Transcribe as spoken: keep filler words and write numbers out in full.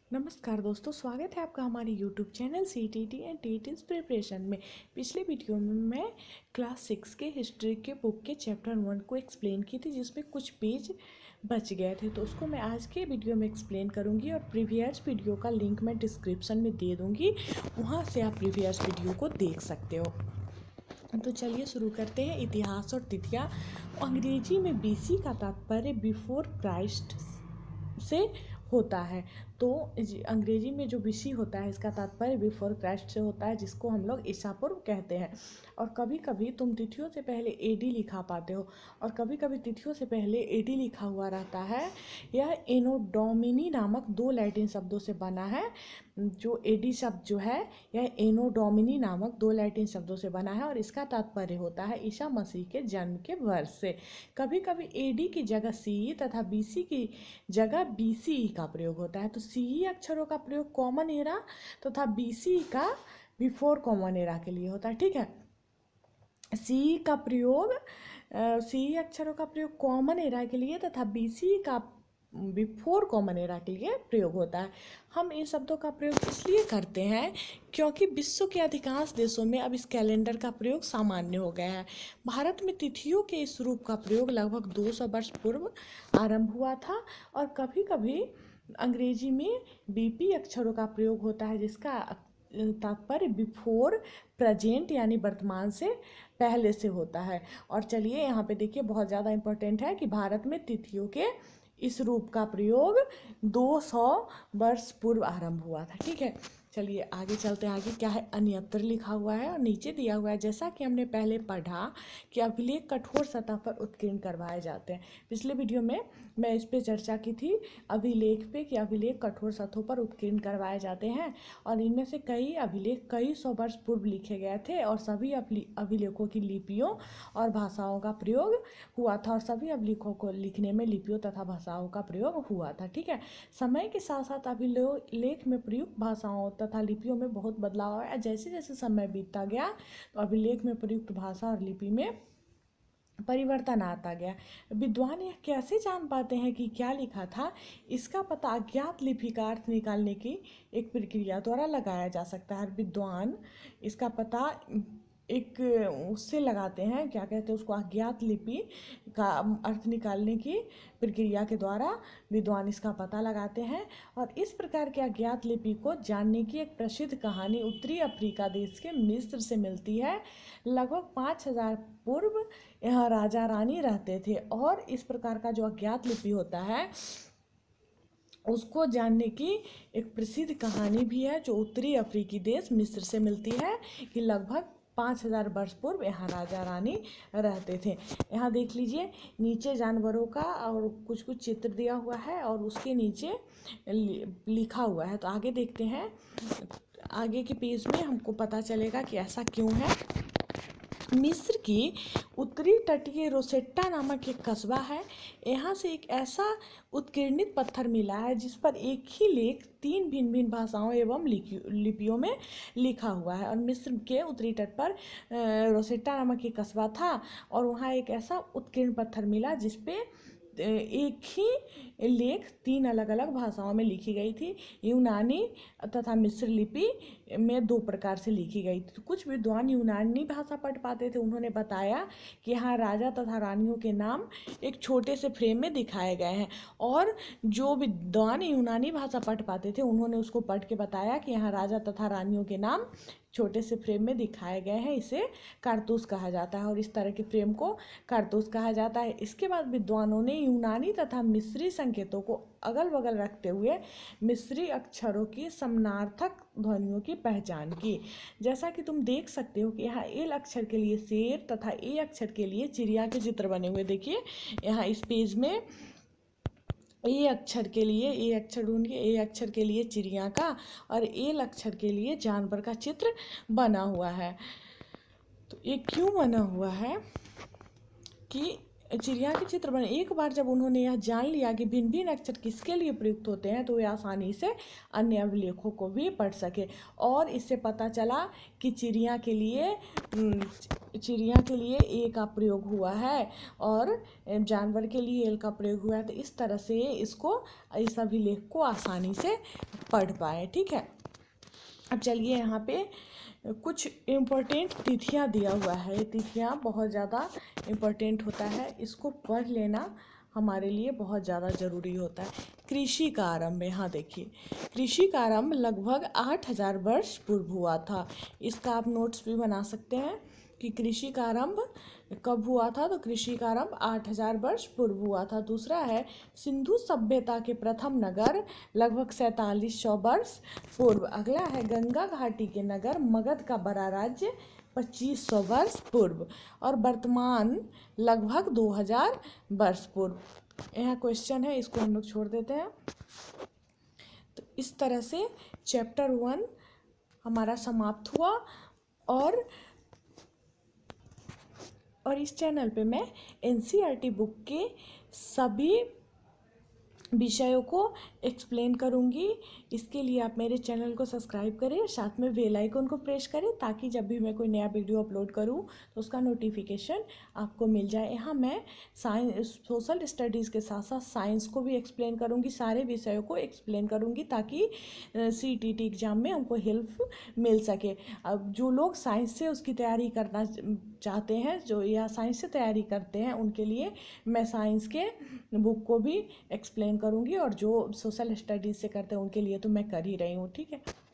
नमस्कार दोस्तों, स्वागत है आपका हमारे YouTube channel C T T and T Ts preparation में। पिछले वीडियो में मैं क्लास सिक्स के हिस्ट्री के बुक के चैप्टर वन को एक्सप्लेन की थी, जिसमें कुछ पेज बच गए थे, तो उसको मैं आज के वीडियो में एक्सप्लेन करूंगी और प्रीवियस वीडियो का लिंक मैं डिस्क्रिप्शन में दे दूंगी, वहां से आप प्रीवियस वीडियो को देख सकते हो। तो चलिए शुरू करते हैं। इतिहास और तिथियाँ। अंग्रेजी में बीसी का तात्पर्य बिफोर क्राइस्ट से होता है। तो अंग्रेजी में जो बीसी होता है इसका तात्पर्य बिफोर क्राइस्ट से होता है, जिसको हम लोग ईसा पूर्व कहते हैं। और कभी कभी तुम तिथियों से पहले एडी लिखा पाते हो और कभी कभी तिथियों से पहले एडी लिखा हुआ रहता है। यह एनो डोमिनी नामक दो लैटिन शब्दों से बना है। जो एडी शब्द जो है यह एनो डोमिनी नामक दो लैटिन शब्दों से बना है और इसका तात्पर्य होता है ईसा मसीह के जन्म के वर्ष से। कभी कभी एडी की जगह सी तथा बीसी की जगह बीसी का प्रयोग होता है। तो सी अक्षरों का प्रयोग कॉमन एरा तथा बीसी का बिफोर कॉमन एरा के लिए होता है। ठीक है, सी का प्रयोग सी अक्षरों का प्रयोग कॉमन एरा के लिए तथा बीसी का बिफोर कॉमन एरा के लिए प्रयोग होता है। हम इन शब्दों का प्रयोग इसलिए करते हैं क्योंकि विश्व के अधिकांश देशों में अब इस कैलेंडर का प्रयोग सामान्य हो गया है। भारत में तिथियों के इस रूप का प्रयोग लगभग दो सौ वर्ष पूर्व आरंभ हुआ था और कभी कभी अंग्रेजी में बीपी अक्षरों का प्रयोग होता है, जिसका तात्पर्य बिफोर प्रेजेंट यानी वर्तमान से पहले से होता है। और चलिए यहाँ पे देखिए, बहुत ज़्यादा इम्पोर्टेंट है कि भारत में तिथियों के इस रूप का प्रयोग दो सौ वर्ष पूर्व आरंभ हुआ था। ठीक है, चलिए आगे चलते हैं। आगे क्या है, अन्यत्र लिखा हुआ है और नीचे दिया हुआ है। जैसा कि हमने पहले पढ़ा कि अभिलेख कठोर सतह पर उत्कीर्ण करवाए जाते हैं। पिछले वीडियो में मैं इस पे चर्चा की थी, अभिलेख पे, कि अभिलेख कठोर सतहों पर उत्कीर्ण करवाए जाते हैं और इनमें से कई अभिलेख कई सौ वर्ष पूर्व लिखे गए थे और सभी अभिलेखों की लिपियों और भाषाओं का प्रयोग हुआ था और सभी अभिलेखों को लिखने में लिपियों तथा भाषाओं का प्रयोग हुआ था। ठीक है, समय के साथ साथ अभिलेख में प्रयुक्त भाषाओं तथा लिपियों में बहुत बदलाव आया। जैसे जैसे समय बीतता गया तो अभिलेख में प्रयुक्त भाषा और लिपि में परिवर्तन आता गया। विद्वान यह कैसे जान पाते हैं कि क्या लिखा था? इसका पता अज्ञात लिपि का अर्थ निकालने की एक प्रक्रिया द्वारा लगाया जा सकता है। विद्वान इसका पता एक उससे लगाते हैं, क्या कहते हैं उसको, अज्ञात लिपि का अर्थ निकालने की प्रक्रिया के द्वारा विद्वान इसका पता लगाते हैं। और इस प्रकार के अज्ञात लिपि को जानने की एक प्रसिद्ध कहानी उत्तरी अफ्रीका देश के मिस्र से मिलती है। लगभग पाँच हजार पूर्व यहाँ राजा रानी रहते थे और इस प्रकार का जो अज्ञात लिपि होता है उसको जानने की एक प्रसिद्ध कहानी भी है, जो उत्तरी अफ्रीकी देश मिस्र से मिलती है कि लगभग पाँच हजार वर्ष पूर्व यहाँ राजा रानी रहते थे। यहाँ देख लीजिए, नीचे जानवरों का और कुछ कुछ चित्र दिया हुआ है और उसके नीचे लिखा हुआ है। तो आगे देखते हैं, आगे के पेज में हमको पता चलेगा कि ऐसा क्यों है। मिस्र की उत्तरी तटीय रोसेट्टा नामक एक कस्बा है। यहाँ से एक ऐसा उत्कीर्णित पत्थर मिला है जिस पर एक ही लेख तीन भिन्न भिन्न भाषाओं एवं लिपियों में लिखा हुआ है। और मिस्र के उत्तरी तट पर रोसेट्टा नामक एक कस्बा था और वहाँ एक ऐसा उत्कीर्ण पत्थर मिला जिस पे एक ही लेख तीन अलग अलग भाषाओं में लिखी गई थी। यूनानी तथा मिस्र लिपि में दो प्रकार से लिखी गई थी। कुछ विद्वान यूनानी भाषा पढ़ पाते थे, उन्होंने बताया कि यहाँ राजा तथा रानियों के नाम एक छोटे से फ्रेम में दिखाए गए हैं। और जो विद्वान यूनानी भाषा पढ़ पाते थे उन्होंने उसको पढ़ के बताया कि यहाँ राजा तथा रानियों के नाम छोटे से फ्रेम में दिखाए गए हैं। इसे कारतूस कहा जाता है और इस तरह के फ्रेम को कारतूस कहा जाता है। इसके बाद विद्वानों ने यूनानी तथा मिस्री संकेतों को अगल बगल रखते हुए मिस्री अक्षरों की समानार्थक ध्वनियों की पहचान की। जैसा कि तुम देख सकते हो कि यहाँ एल अक्षर के लिए शेर तथा ए अक्षर के लिए चिड़िया के चित्र बने हुए। देखिए यहाँ इस पेज में ए अक्षर के लिए, ए अक्षर ढूंढिए, ए अक्षर के लिए चिड़िया का और एल अक्षर के लिए जानवर का चित्र बना हुआ है। तो ये क्यों बना हुआ है कि चिड़िया के चित्र बने। एक बार जब उन्होंने यह जान लिया कि भिन्न भिन्न अक्षर किसके लिए प्रयुक्त होते हैं तो वे आसानी से अन्य अभिलेखों को भी पढ़ सके। और इससे पता चला कि चिड़िया के लिए चिड़िया के लिए ए का प्रयोग हुआ है और जानवर के लिए एल का प्रयोग हुआ है। तो इस तरह से इसको इस अभिलेख को आसानी से पढ़ पाएँ। ठीक है, अब चलिए यहाँ पे कुछ इम्पोर्टेंट तिथियाँ दिया हुआ है। ये तिथियाँ बहुत ज़्यादा इम्पोर्टेंट होता है, इसको पढ़ लेना हमारे लिए बहुत ज़्यादा ज़रूरी होता है। कृषि का आरंभ, यहाँ देखिए, कृषि का आरंभ लगभग आठ हजार वर्ष पूर्व हुआ था। इसका आप नोट्स भी बना सकते हैं कि कृषि का आरंभ कब हुआ था, तो कृषि का आरंभ आठ हजार वर्ष पूर्व हुआ था। दूसरा है सिंधु सभ्यता के प्रथम नगर लगभग सैंतालीस सौ वर्ष पूर्व। अगला है गंगा घाटी के नगर मगध का बड़ा राज्य पच्चीस सौ वर्ष पूर्व, और वर्तमान लगभग दो हजार वर्ष पूर्व। यहाँ क्वेश्चन है, इसको हम लोग छोड़ देते हैं। तो इस तरह से चैप्टर वन हमारा समाप्त हुआ, और और इस चैनल पे मैं एनसीईआरटी बुक के सभी विषयों को एक्सप्लेन करूंगी। इसके लिए आप मेरे चैनल को सब्सक्राइब करें और साथ में बेल आइकन को प्रेस करें, ताकि जब भी मैं कोई नया वीडियो अपलोड करूं तो उसका नोटिफिकेशन आपको मिल जाए। यहाँ मैं साइंस सोशल स्टडीज़ के साथ साथ साइंस को भी एक्सप्लेन करूंगी, सारे विषयों को एक्सप्लेन करूंगी, ताकि सी टी टी एग्ज़ाम में हमको हेल्प मिल सके। अब जो लोग साइंस से उसकी तैयारी करना चाहते हैं, जो या साइंस से तैयारी करते हैं, उनके लिए मैं साइंस के बुक को भी एक्सप्लेन करूंगी, और जो सोशल स्टडीज़ से करते हैं उनके लिए तो मैं कर ही रही हूँ। ठीक है।